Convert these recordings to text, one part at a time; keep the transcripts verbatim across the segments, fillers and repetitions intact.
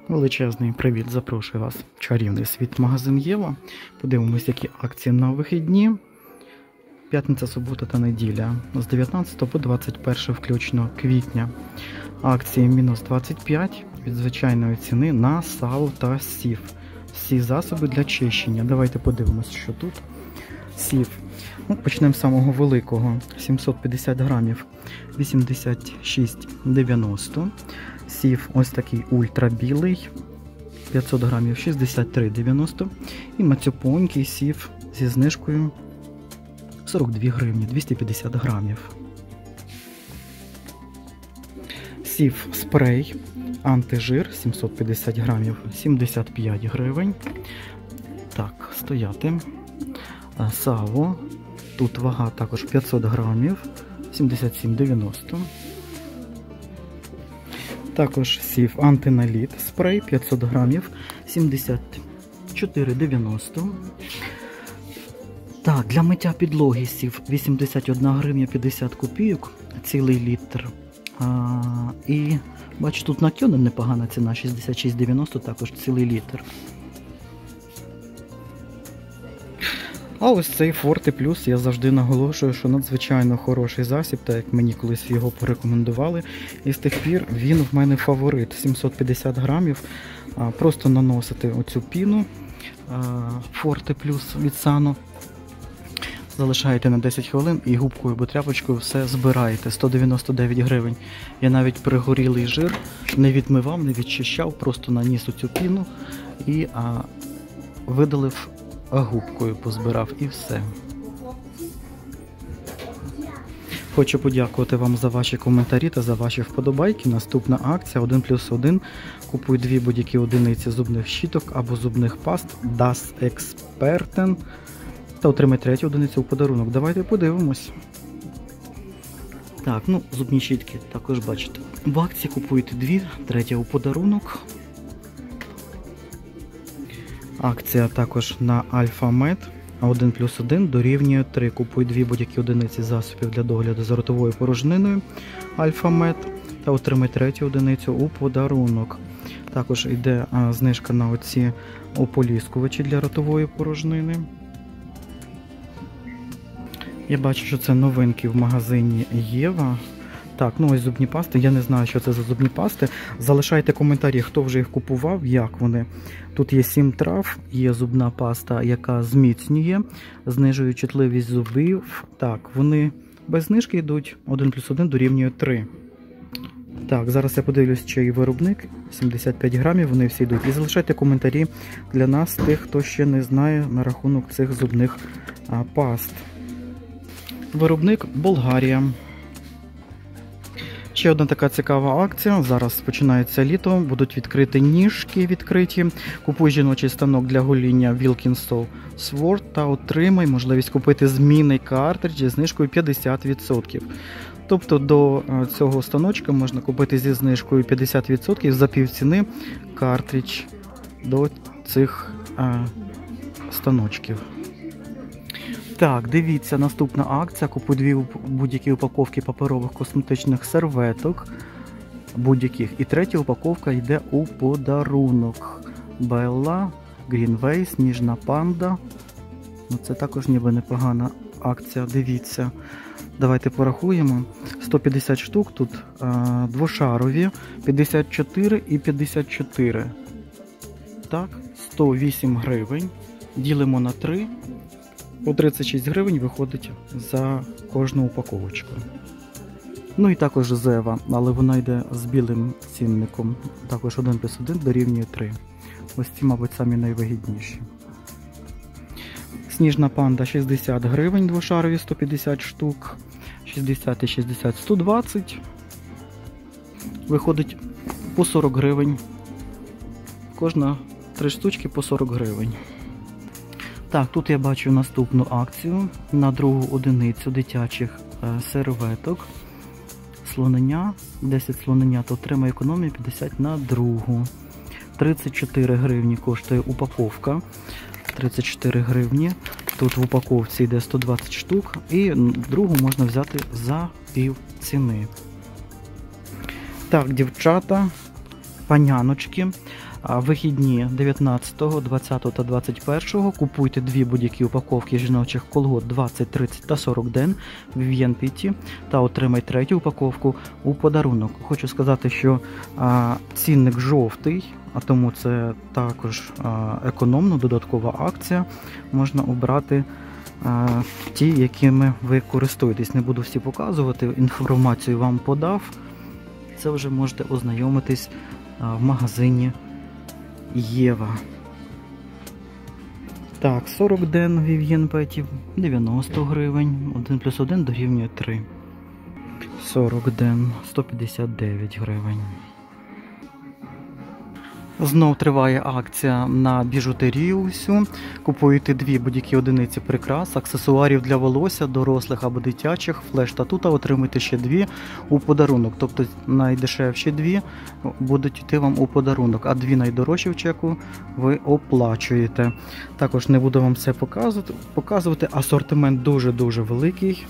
Величезний привіт, запрошую вас в чарівний світ магазин Єва. Подивимось, які акції на вихідні. П'ятниця, субота та неділя. З дев'ятнадцятого по двадцять перше включно квітня. Акції мінус двадцять п'ять від звичайної ціни на сало та сів. Всі засоби для чищення. Давайте подивимось, що тут. Сів. Ну, почнемо з самого великого. сімсот п'ятдесят грамів. вісімдесят шість дев'яносто. Сів ось такий ультрабілий, п'ятсот грамів, шістдесят три дев'яносто. І мацюпонький сів зі знижкою сорок дві гривні, двісті п'ятдесят грамів. Сів спрей антижир, сімсот п'ятдесят грамів, сімдесят п'ять гривень. Так, стояти. Сало, тут вага також п'ятсот грамів, сімдесят сім дев'яносто. Також сів антиналіт спрей п'ятсот грамів, сімдесят чотири дев'яносто. Так, для миття підлоги сів вісімдесят одна гривня п'ятдесят копійок, цілий літр. А, і бачу, тут на Кьонен непогана ціна, шістдесят шість дев'яносто, також цілий літр. А ось цей Forte Plus, я завжди наголошую, що надзвичайно хороший засіб, так як мені колись його порекомендували. І з тих пір він в мене фаворит. сімсот п'ятдесят грамів. Просто наносити оцю піну Forte Plus від Sano. Залишаєте на десять хвилин і губкою або тряпочкою все збираєте. сто дев'яносто дев'ять гривень. Я навіть пригорілий жир не відмивав, не відчищав, просто наніс оцю піну і а, видалив губкою, позбирав і все. Хочу подякувати вам за ваші коментарі та за ваші вподобайки. Наступна акція один плюс один. Купуй дві будь-які одиниці зубних щіток або зубних паст Das Experten та отримай третю одиницю у подарунок. Давайте подивимось. Так, ну, зубні щітки також бачите. В акції купуєте дві, третя у подарунок. Акція також на Альфа-Мед один плюс один дорівнює три. Купуй дві будь-які одиниці засобів для догляду за ротовою порожниною Альфа-Мед та отримай третю одиницю у подарунок. Також йде а, знижка на оці ополіскувачі для ротової порожнини. Я бачу, що це новинки в магазині Єва. Так, ну ось зубні пасти. Я не знаю, що це за зубні пасти. Залишайте коментарі, хто вже їх купував, як вони. Тут є сім трав, є зубна паста, яка зміцнює, знижує чутливість зубів. Так, вони без знижки йдуть, один плюс один дорівнює три. Так, зараз я подивлюсь, чий виробник. сімдесят п'ять грамів, вони всі йдуть. І залишайте коментарі для нас, тих, хто ще не знає на рахунок цих зубних а, паст. Виробник Болгарія. Ще одна така цікава акція. Зараз починається літо, будуть відкриті ніжки відкриті. Купуй жіночий станок для гоління Wilkinson Sword та отримай можливість купити змінний картридж зі знижкою п'ятдесят відсотків. Тобто до цього станочка можна купити зі знижкою п'ятдесят відсотків за півціни картридж до цих а, станочків. Так, дивіться, наступна акція. Купуй дві будь-які упаковки паперових косметичних серветок. Будь-яких. І третя упаковка йде у подарунок. Bella, Greenway, Сніжна панда. Ну, це також ніби непогана акція, дивіться. Давайте порахуємо. сто п'ятдесят штук, тут а, двошарові, п'ятдесят чотири і п'ятдесят чотири. Так, сто вісім гривень. Ділимо на три. По тридцять шість гривень виходить за кожну упаковочку. Ну і також Зева, але вона йде з білим цінником. Також один плюс один дорівнює три. Ось ці, мабуть, самі найвигідніші. Сніжна панда шістдесят гривень, двошарові сто п'ятдесят штук. шістдесят і шістдесят сто двадцять. Виходить по сорок гривень. Кожна три штучки по сорок гривень. Так, тут я бачу наступну акцію на другу одиницю дитячих е, серветок. Слонення, десять слоненят отримає економію п'ятдесят на другу. тридцять чотири гривні коштує упаковка. тридцять чотири гривні. Тут в упаковці йде сто двадцять штук. І другу можна взяти за пів ціни. Так, дівчата, паняночки. Вихідні дев'ятнадцятого, двадцятого та двадцять першого. Купуйте дві будь-які упаковки жіночих колгот двадцять, тридцять та сорок ден в Vivienne Petit та отримай третю упаковку у подарунок. Хочу сказати, що а, цінник жовтий, а тому це також а, економно, додаткова акція. Можна обрати а, ті, якими ви користуєтесь. Не буду всі показувати, інформацію вам подав. Це вже можете ознайомитись а, в магазині Єва. Так, сорок ден Vivienne Petit, дев'яносто гривень, один плюс один дорівнює три. сорок ден, сто п'ятдесят дев'ять гривень. Знов триває акція на біжутерію усю. Купуєте дві будь-які одиниці прикрас, аксесуарів для волосся, дорослих або дитячих, флеш-тату та отримуєте ще дві у подарунок. Тобто найдешевші дві будуть йти вам у подарунок, а дві найдорожчі в чеку ви оплачуєте. Також не буду вам все показувати, показувати. Асортимент дуже-дуже великий.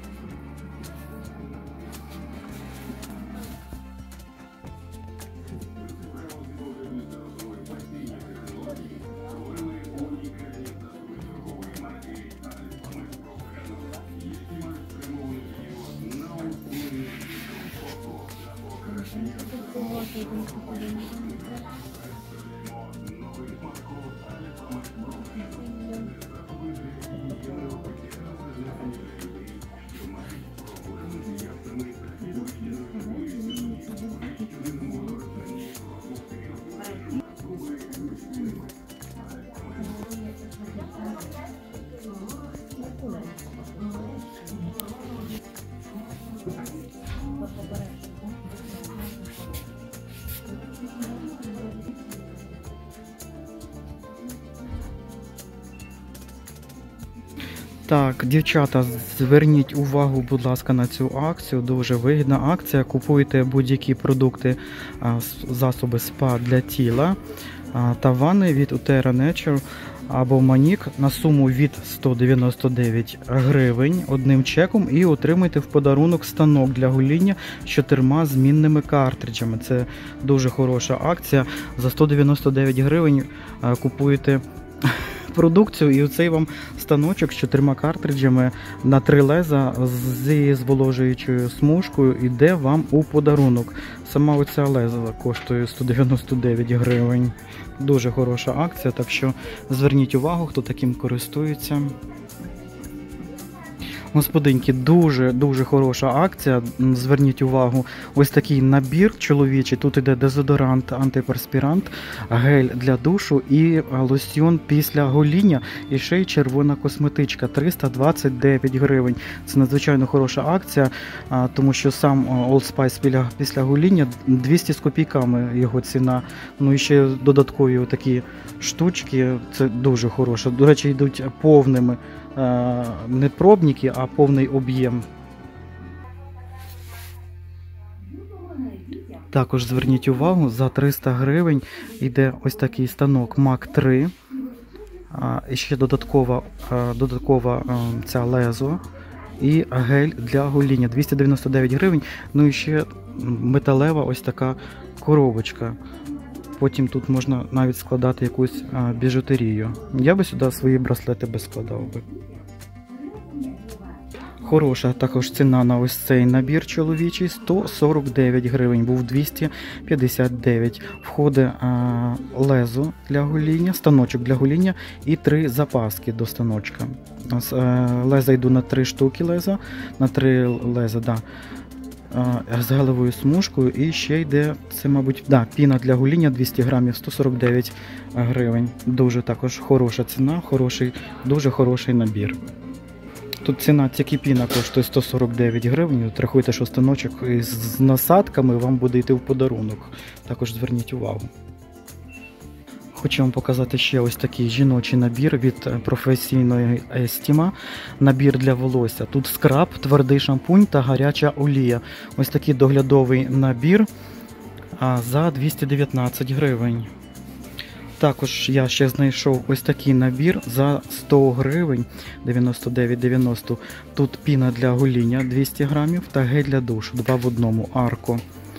Так, дівчата, зверніть увагу, будь ласка, на цю акцію. Дуже вигідна акція. Купуйте будь-які продукти, засоби спа для тіла та ванни від Утера Nature або Манік на суму від сто дев'яносто дев'ять гривень одним чеком і отримайте в подарунок станок для гоління з чотирма змінними картриджами. Це дуже хороша акція. За сто дев'яносто дев'ять гривень купуєте продукцію і оцей вам станочок з чотирма картриджами на три леза зі зволожуючою смужкою іде вам у подарунок. Сама оця леза коштує сто дев'яносто дев'ять гривень. Дуже хороша акція, так що зверніть увагу, хто таким користується. Господинки, дуже-дуже хороша акція, зверніть увагу, ось такий набір чоловічий, тут іде дезодорант, антиперспірант, гель для душу і лосьйон після гоління, і ще й червона косметичка, триста двадцять дев'ять гривень. Це надзвичайно хороша акція, тому що сам Old Spice після гоління двісті з копійками його ціна, ну і ще додаткові такі штучки, це дуже хороше, до речі, йдуть повними. Не пробники, а повний об'єм. Також зверніть увагу, за триста гривень йде ось такий станок Мак три. І ще додаткова, додаткова ця лезо і гель для гоління. двісті дев'яносто дев'ять гривень. Ну і ще металева ось така коробочка. Потім тут можна навіть складати якусь а, біжутерію. Я би сюди свої браслети би складав би. Хороша також ціна на ось цей набір чоловічий, сто сорок дев'ять гривень, був двісті п'ятдесят дев'ять. Входить а, лезо для гоління, станочок для гоління і три запаски до станочка. А, леза йду на три штуки леза, на три леза, да. З гелевою смужкою і ще йде, це мабуть, да, піна для гоління двісті грамів, сто сорок дев'ять гривень. Дуже також хороша ціна, хороший, дуже хороший набір. Тут ціна тільки піна коштує сто сорок дев'ять гривень, от рахуйте, що станочок з насадками вам буде йти в подарунок. Також зверніть увагу. Хочу вам показати ще ось такий жіночий набір від професійної Естіма. Набір для волосся. Тут скраб, твердий шампунь та гаряча олія. Ось такий доглядовий набір за двісті дев'ятнадцять гривень. Також я ще знайшов ось такий набір за сто гривень, дев'яносто дев'ять дев'яносто. Тут піна для гоління двісті грамів та гель для душу, два в одному, Арко.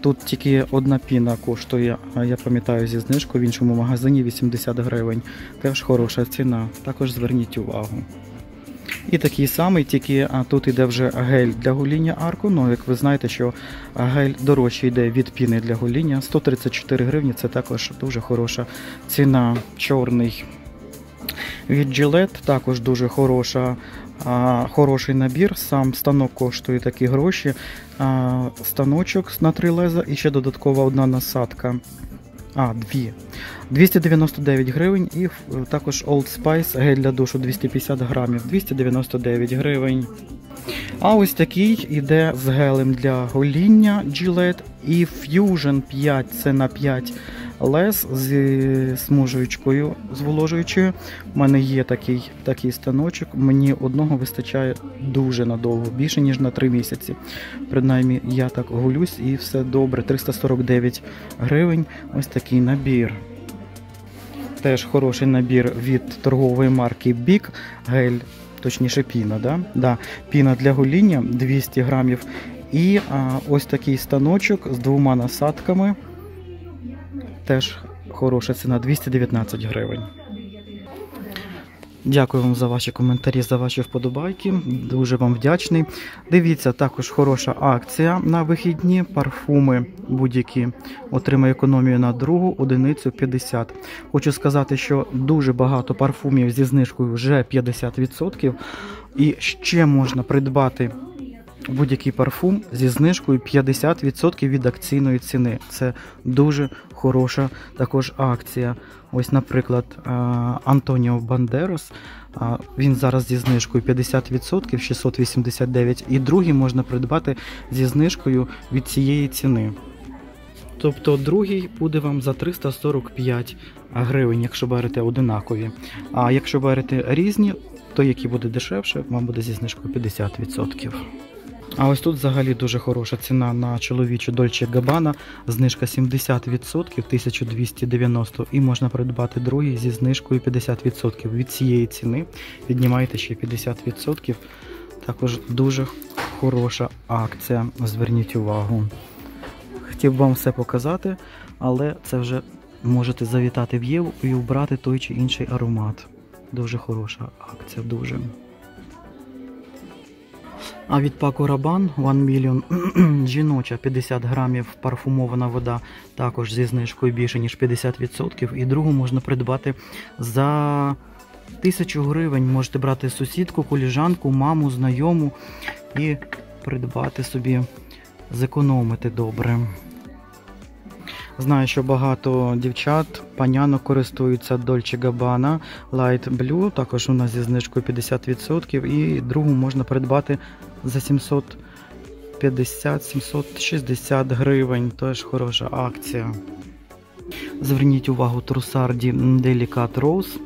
тут тільки одна піна коштує, я пам'ятаю, зі знижкою в іншому магазині вісімдесят гривень. Теж хороша ціна, також зверніть увагу. І такий самий, тільки а, тут йде вже гель для гоління арку. Ну, як ви знаєте, що гель дорожче йде від піни для гоління. сто тридцять чотири гривні, це також дуже хороша ціна. Чорний від Gillette, також дуже хороша, а, хороший набір. Сам станок коштує такі гроші. А, станочок на три леза і ще додаткова одна насадка. А, дві. двісті дев'яносто дев'ять гривень і також Old Spice гель для душу двісті п'ятдесят грамів, двісті дев'яносто дев'ять гривень. А ось такий іде з гелем для гоління Gillette і Fusion п'ять, це на п'ять лез з смужуючкою, зволожуючою. У мене є такий, такий станочок, мені одного вистачає дуже надовго, більше ніж на три місяці. Принаймні я так голюсь і все добре, триста сорок дев'ять гривень, ось такий набір. Теж хороший набір від торгової марки Big, гель, точніше піна, да? Да, піна для гоління двісті грамів. І а, ось такий станочок з двома насадками. Теж хороша ціна, двісті дев'ятнадцять гривень. Дякую вам за ваші коментарі, за ваші вподобайки. Дуже вам вдячний. Дивіться, також хороша акція на вихідні. Парфуми будь-які. Отримай економію на другу одиницю п'ятдесят. Хочу сказати, що дуже багато парфумів зі знижкою вже п'ятдесят відсотків. І ще можна придбати будь-який парфум зі знижкою п'ятдесят відсотків від акційної ціни. Це дуже хороша також акція. Ось, наприклад, Антоніо Бандерос, він зараз зі знижкою п'ятдесят відсотків, шістсот вісімдесят дев'ять, і другий можна придбати зі знижкою від цієї ціни. Тобто другий буде вам за триста сорок п'ять гривень, якщо берете одинакові. А якщо берете різні, то який буде дешевше, вам буде зі знижкою п'ятдесят відсотків. А ось тут взагалі дуже хороша ціна на чоловічу Dolce Gabbana, знижка сімдесят відсотків, тисяча двісті дев'яносто, і можна придбати другий зі знижкою п'ятдесят відсотків. Від цієї ціни віднімаєте ще п'ятдесят відсотків. Також дуже хороша акція, зверніть увагу. Хотів вам все показати, але це вже можете завітати в Єву і обрати той чи інший аромат. Дуже хороша акція, дуже. А від Paco Rabanne один мільйон жіноча п'ятдесят грамів парфумована вода, також зі знижкою більше ніж п'ятдесят відсотків. І другу можна придбати за тисячу гривень. Можете брати сусідку, коліжанку, маму, знайому і придбати собі, зекономити добре. Знаю, що багато дівчат, панянок користуються Dolce Gabbana Light Blue, також у нас зі знижкою п'ятдесят відсотків, і другу можна придбати за сімсот п'ятдесят - сімсот шістдесят гривень, теж хороша акція. Зверніть увагу, Trussardi Delicate Rose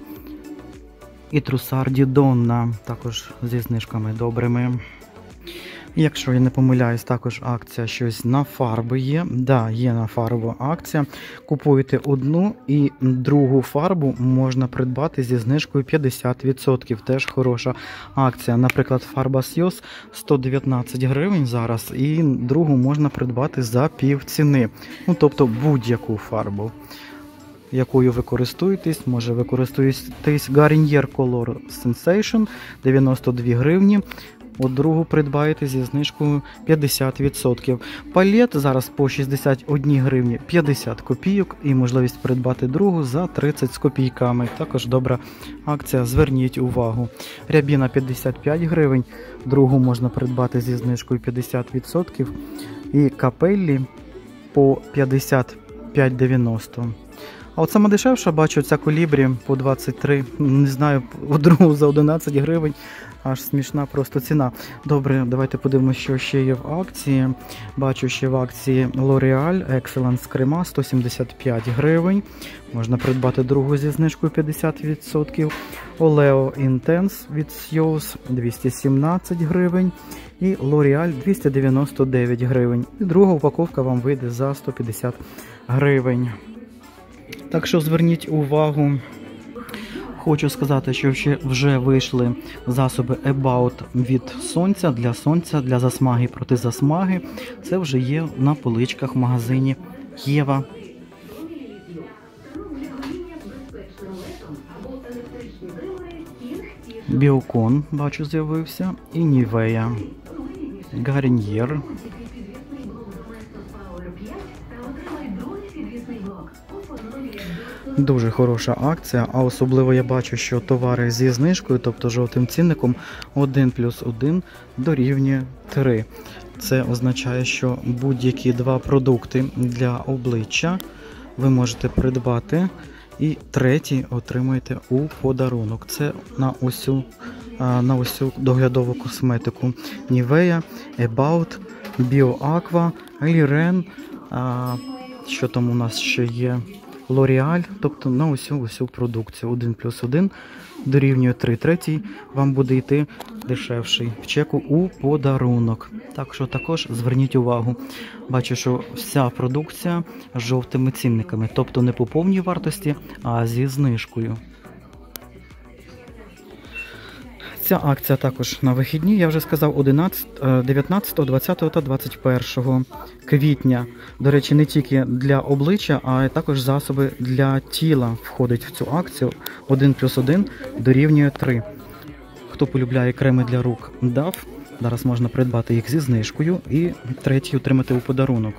і Trussardi Donna, також зі знижками добрими. Якщо я не помиляюсь, також акція щось на фарби є. Да, є на фарбу акція. Купуєте одну і другу фарбу можна придбати зі знижкою п'ятдесят відсотків. Теж хороша акція. Наприклад, фарба Сйоз сто дев'ятнадцять гривень зараз, і другу можна придбати за пів ціни. Ну, тобто будь-яку фарбу, якою ви користуєтесь. Може ви користуєтесь Garnier Color Sensation, дев'яносто дві гривні. От другу придбаєте зі знижкою п'ятдесят відсотків. Палет зараз по шістдесят одні гривні п'ятдесят копійок і можливість придбати другу за тридцять з копійками. Також добра акція, зверніть увагу. Рябіна п'ятдесят п'ять гривень, другу можна придбати зі знижкою п'ятдесят відсотків. І Капеллі по п'ятдесят п'ять дев'яносто. А от саме дешевша, бачу, ця Колібрі по двадцять три, не знаю, другу за одинадцять гривень. Аж смішна просто ціна. Добре, давайте подивимося, що ще є в акції. Бачу, ще в акції L'Oreal Excellence крема сто сімдесят п'ять гривень. Можна придбати другу зі знижкою п'ятдесят відсотків. Oleo Intense від Сйоз двісті сімнадцять гривень. І L'Oreal двісті дев'яносто дев'ять гривень. І друга упаковка вам вийде за сто п'ятдесят гривень. Так що зверніть увагу. Хочу сказати, що ще вже вийшли засоби About від сонця, для сонця, для засмаги, проти засмаги. Це вже є на поличках в магазині Єва. Біокон, бачу, з'явився. І Нівея. Гарньєр. Дуже хороша акція, а особливо я бачу, що товари зі знижкою, тобто жовтим цінником, один плюс один дорівнює три. Це означає, що будь-які два продукти для обличчя ви можете придбати і третій отримаєте у подарунок. Це на усю, на усю доглядову косметику. Nivea, About, BioAqua, Liren, що там у нас ще є? L'Oreal, тобто на усю усю продукцію. один плюс один дорівнює три. Третій вам буде йти дешевший в чеку у подарунок. Так що також зверніть увагу. Бачу, що вся продукція з жовтими цінниками. Тобто не по повній вартості, а зі знижкою. Ця акція також на вихідні, я вже сказав, дев'ятнадцятого, двадцятого та двадцять першого квітня. До речі, не тільки для обличчя, а й також засоби для тіла входить в цю акцію. один плюс один дорівнює три. Хто полюбляє креми для рук дав, зараз можна придбати їх зі знижкою і третій отримати у подарунок.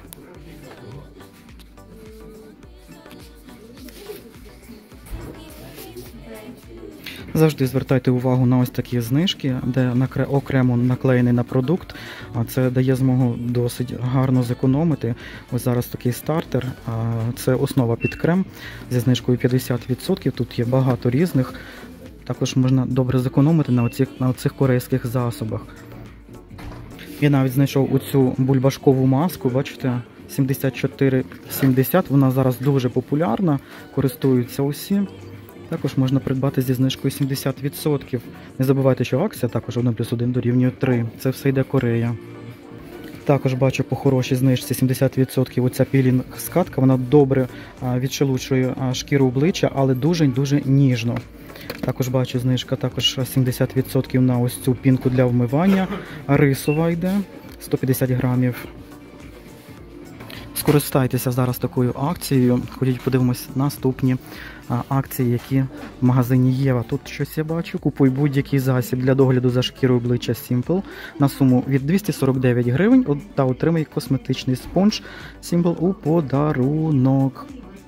Завжди звертайте увагу на ось такі знижки, де окремо наклеєний на продукт, а це дає змогу досить гарно зекономити. Ось зараз такий стартер, це основа під крем зі знижкою п'ятдесят відсотків, тут є багато різних, також можна добре зекономити на оцих, на оцих корейських засобах. Я навіть знайшов оцю бульбашкову маску, бачите, сімдесят чотири сімдесят, вона зараз дуже популярна, користуються усі. Також можна придбати зі знижкою сімдесят відсотків. Не забувайте, що акція також один плюс один дорівнює три. Це все йде Корея. Також бачу по хорошій знижці сімдесят відсотків оця пілінг-скатка. Вона добре відшелушує шкіру обличчя, але дуже-дуже ніжно. Також бачу знижка також сімдесят відсотків на ось цю пінку для вмивання. Рисова йде сто п'ятдесят грамів. Скористайтеся зараз такою акцією. Ходіть подивимось наступні акції, які в магазині Єва. Тут щось я бачу. Купуй будь-який засіб для догляду за шкірою обличчя Simple на суму від двісті сорок дев'ять гривень та отримай косметичний спонж Simple у подарунок.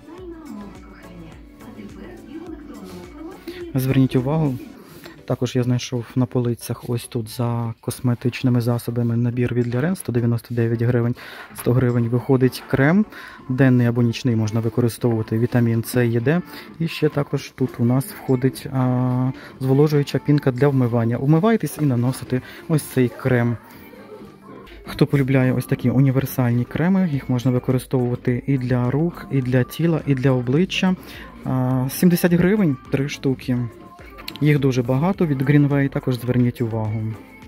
Зверніть увагу. Також я знайшов на полицях ось тут за косметичними засобами набір від Liren сто дев'яносто дев'ять гривень, сто гривень виходить крем, денний або нічний можна використовувати, вітамін С і Д. І ще також тут у нас входить а, зволожуюча пінка для вмивання. Умивайтесь і наносите ось цей крем. Хто полюбляє ось такі універсальні креми, їх можна використовувати і для рук, і для тіла, і для обличчя. А, сімдесят гривень, три штуки. Їх дуже багато від Greenway, також зверніть увагу.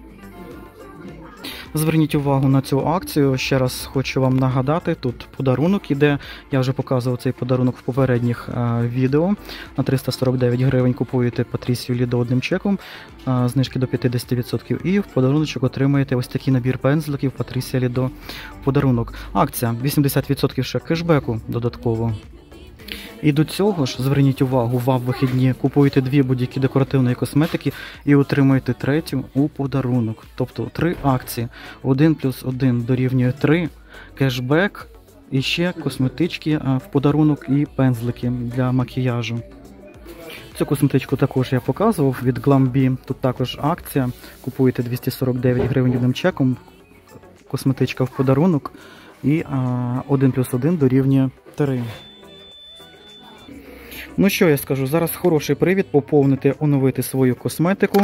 Зверніть увагу на цю акцію. Ще раз хочу вам нагадати, тут подарунок іде. Я вже показував цей подарунок в попередніх а, відео. На триста сорок дев'ять гривень купуєте Патрісію Лідо одним чеком, а, знижки до п'ятдесят відсотків. І в подаруночок отримаєте ось такий набір пензликів Патрісія Лідо в подарунок. Акція вісімдесят відсотків ще кешбеку додатково. І до цього ж, зверніть увагу, вам вихідні купуєте дві будь-які декоративної косметики і отримуєте третю у подарунок. Тобто три акції. один плюс один дорівнює три, кешбек і ще косметички в подарунок і пензлики для макіяжу. Цю косметичку також я показував від Glambi. Тут також акція. Купуєте двісті сорок дев'ять гривень одним чеком, косметичка в подарунок і один плюс один дорівнює три. Ну що я скажу, зараз хороший привід поповнити, оновити свою косметику.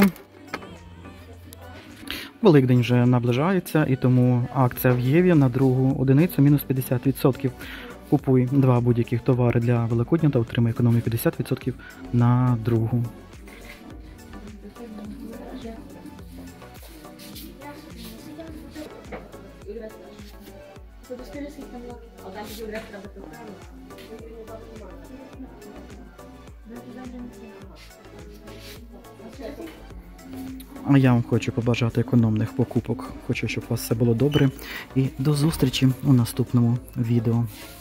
Великдень вже наближається, і тому акція в Єві на другу одиницю мінус п'ятдесят відсотків. Купуй два будь-яких товари для Великодня та отримай економію п'ятдесят відсотків на другу. А я вам хочу побажати економних покупок. Хочу, щоб у вас все було добре. І до зустрічі у наступному відео.